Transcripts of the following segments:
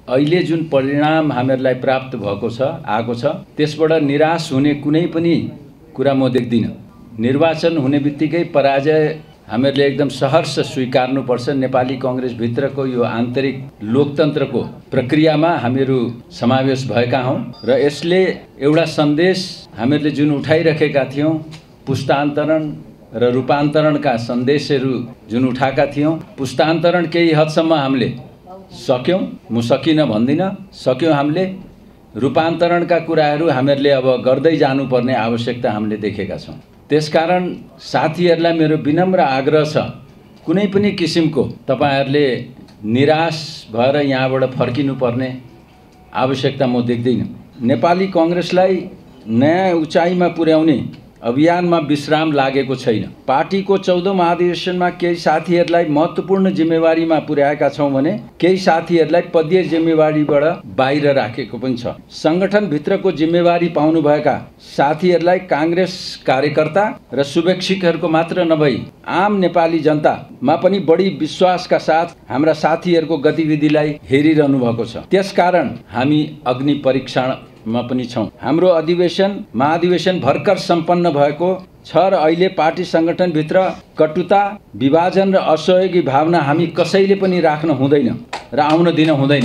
अहिले जुन परिणाम हामीहरूलाई प्राप्त भएको छ आएको छ त्यसबाट निराश हुने कुनै पनि कुरा म देख्दिनँ। निर्वाचन हुने बित्तिकै पराजय हामीहरूले एकदम सहर्ष स्वीकार्नुपर्छ। नेपाली कांग्रेस भित्रको यो आन्तरिक लोकतन्त्रको प्रक्रियामा हामीहरू समावेश भएका हौं र यसले एउटा सन्देश हामीहरूले जुन उठाइरहेका थियौं, पुस्तान्तरण र रूपान्तरणका सन्देशहरू जुन उठाएका थियौं, पुस्तान्तरण केही हदसम्म हामीले सक्यौं, म सकिन भन्दिन, सक्यौं हामीले। रूपान्तरणका कुराहरू हामीहरूले अब गर्दै जानुपर्ने आवश्यकता हामीले देखेका छौं। त्यसकारण साथीहरूलाई मेरो विनम्र आग्रह छ, कुनै पनि किसिमको तपाईहरुले निराश भएर यहाँबाट फर्किनुपर्ने आवश्यकता म देख्दिन। नेपाली कांग्रेसलाई नयाँ उचाइमा पुर्याउने अभियानमा विश्राम लागेको छैन। पार्टीको 14औं महाधिवेशनमा केही साथीहरूलाई महत्त्वपूर्ण जिम्मेवारीमा पुर्याएका छौं भने केही साथीहरूलाई पदीय जिम्मेवारीबाट बाहिर राखेको पनि छ। संगठन भित्रको जिम्मेवारी पाउनुभएका साथीहरूलाई कांग्रेस कार्यकर्ता र शुभेच्छुकहरूको मात्र नभई आम नेपाली जनतामा पनि बढी विश्वासका साथ हाम्रा साथीहरूको गतिविधिलाई हेरिरहनु भएको छ। त्यसकारण हामी अग्नि परीक्षणमा पनि छौं। हाम्रो महाधिवेशन भर्खर सम्पन्न भएको छ र अहिले पार्टी संगठन भित्र कटुता, विभाजन र असहयोगी भावना हामी कसैले पनि राख्न हुँदैन र आउन दिन हुँदैन।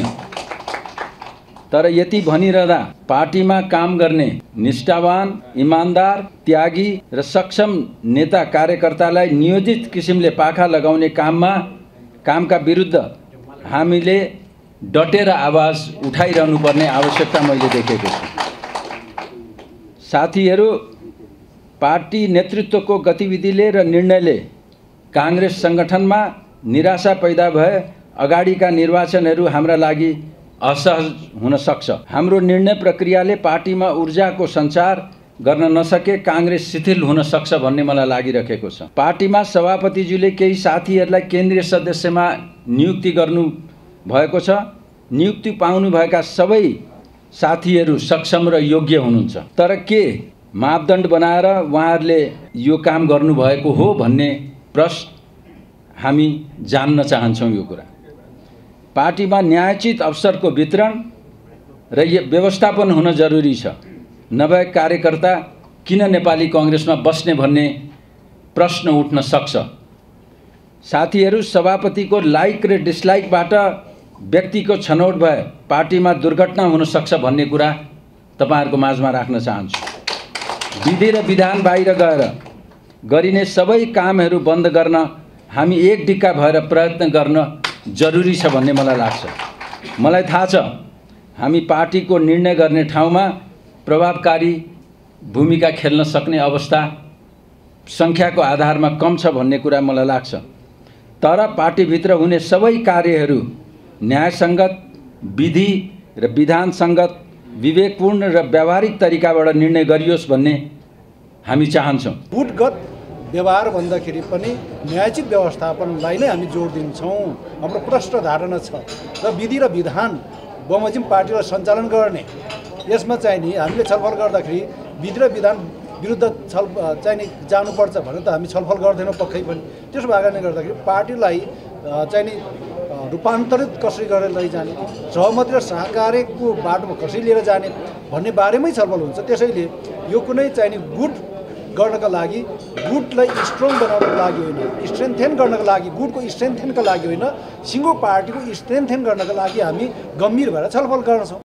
तर यति भनिरहँदा पार्टीमा काम गर्ने निष्ठावान, इमानदार, त्यागी र सक्षम नेता कार्यकर्तालाई नियोजित किसिमले पाखा लगाउने कामका विरुद्ध हामीले डटेर आवाज उठाइरहनु पर्ने आवश्यकता मैले देखेको छु। साथीहरू, पार्टी नेतृत्वको गतिविधिले र निर्णयले कांग्रेस संगठनमा निराशा पैदा भए अगाडिका निर्वाचनहरू हाम्रा लागि असहज हुन सक्छ। हाम्रो निर्णय प्रक्रियाले पार्टीमा ऊर्जाको सञ्चार गर्न नसके कांग्रेस शिथिल हुन सक्छ भन्ने मलाई लागिरहेको छ। पार्टीमा सभापतिज्यूले केही साथीहरूलाई केन्द्रीय सदस्यमा नियुक्ति गर्नु भएको छ। नियुक्ति पाउनुभएका सबै साथीहरू सक्षम र योग्य हुनुहुन्छ। तर के मापदण्ड बनाएर उहाँहरूले यो काम गर्नुभएको हो भन्ने प्रश्न हामी जान्न चाहन्छौँ। यो कुरा पार्टीमा न्यायोचित अवसरको वितरण र व्यवस्थापन हुन जरुरी छ। नभए कार्यकर्ता किन नेपाली कांग्रेसमा बस्ने भन्ने प्रश्न उठ्न सक्छ। साथीहरू, सभापतिको लाइक र डिसलाइकबाट व्यक्तिको छनौट भए पार्टीमा दुर्घटना हुन सक्छ भन्ने कुरा तपाईहरुको माझमा राख्न चाहन्छु। विधि र विधान बाहिर गएर गरिने सबै कामहरू बन्द गर्न हामी एक डिक्का भएर प्रयत्न गर्न जरुरी छ भन्ने मलाई लाग्छ। मलाई थाहा छ हामी पार्टीको निर्णय गर्ने ठाउँमा प्रभावकारी भूमिका खेल्न सक्ने अवस्था संख्याको आधारमा कम छ भन्ने कुरा मलाई लाग्छ। तर पार्टीभित्र हुने सबै कार्यहरू न्यायसङ्गत, विधि र विधानसङ्गत, विवेकपूर्ण र व्यावहारिक तरिकाबाट निर्णय गरियोस् भन्ने हामी चाहन्छौँ। गुटगत व्यवहार भन्दाखेरि पनि न्यायोचित व्यवस्थापनलाई नै हामी जोड दिन्छौँ। हाम्रो प्रष्ट धारणा छ र विधि र विधान बमोजिम पार्टीलाई सञ्चालन गर्ने यसमा चाहिँ नि हामीले छलफल गर्दाखेरि विधि र विधान विरुद्ध चाहिँ नि जानुपर्छ भने त हामी छलफल गर्दैनौँ पक्कै पनि। त्यसो भएको कारणले गर्दाखेरि पार्टीलाई चाहिँ नि रूपान्तरित कसरी गरेर लैजाने, सहमति र सहकार्यको बाटोमा कसरी लिएर जाने भन्ने बारेमै छलफल हुन्छ। त्यसैले यो कुनै चाहिँ नि गुट गर्नका लागि, गुटलाई स्ट्रङ बनाउनको लागि होइन, स्ट्रेन्थेन गर्नका लागि, गुटको स्ट्रेन्थेनका लागि होइन, सिङ्गो पार्टीको स्ट्रेन्थेन गर्नका लागि हामी गम्भीर भएर छलफल गर्छौँ।